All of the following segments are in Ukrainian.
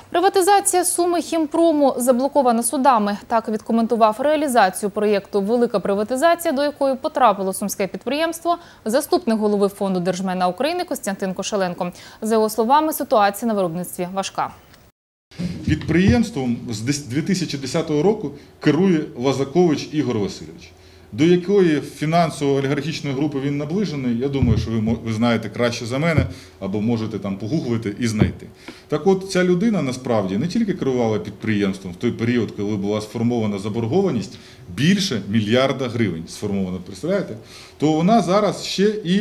Приватизація Суми Хімпрому заблокована судами. Так відкоментував реалізацію проєкту «Велика приватизація», до якої потрапило сумське підприємство, заступник голови Фонду держмайна України Костянтин Кошеленко. За його словами, ситуація на виробництві важка. Підприємством з 2010 року керує Лазакович Ігор Васильович. До якої фінансово-олігархічної групи він наближений, я думаю, що ви знаєте краще за мене, або можете там погуглити і знайти. Так от, ця людина насправді не тільки керувала підприємством в той період, коли була сформована заборгованість, більше $1 мільярда сформована, представляєте? То вона зараз ще і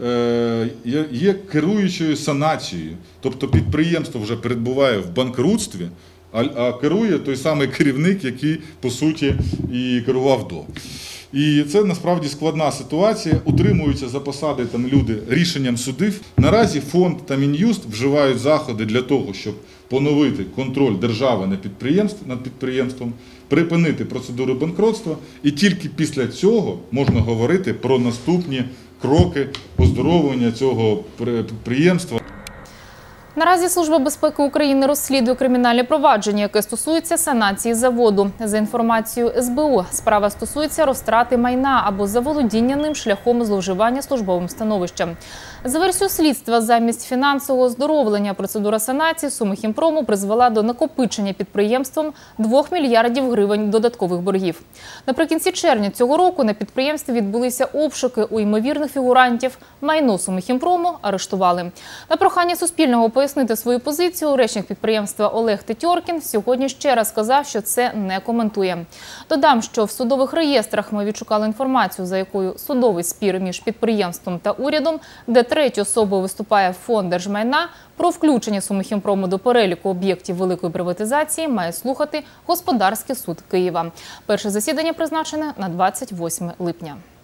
є керуючою санацією. Тобто підприємство вже перебуває в банкрутстві, а керує той самий керівник, який, по суті, і керував до. І це насправді складна ситуація. Утримуються за посади там люди рішенням судів. Наразі фонд та Мін'юст вживають заходи для того, щоб поновити контроль держави над підприємством, припинити процедуру банкротства. І тільки після цього можна говорити про наступні кроки оздоровлення цього підприємства. Наразі Служба безпеки України розслідує кримінальне провадження, яке стосується санації заводу. За інформацією СБУ, справа стосується розтрати майна або заволодіння ним шляхом зловживання службовим становищем. За версією слідства, замість фінансового оздоровлення процедура санації Суми Хімпрому призвела до накопичення підприємством $2 мільярдів додаткових боргів. Наприкінці червня цього року на підприємстві відбулися обшуки у ймовірних фігурантів. Майно Суми Хімпрому арештували. На прохання Суспільного пояснити свою позицію, речник підприємства Олег Тетьоркін сьогодні ще раз сказав, що це не коментує. Додам, що в судових реєстрах ми відшукали інформацію, за якою судовий спір між підприємством та урядом, де третьою особою виступає Фонд держмайна, про включення Суми Хімпрому до переліку об'єктів великої приватизації має слухати Господарський суд Києва. Перше засідання призначене на 28 липня.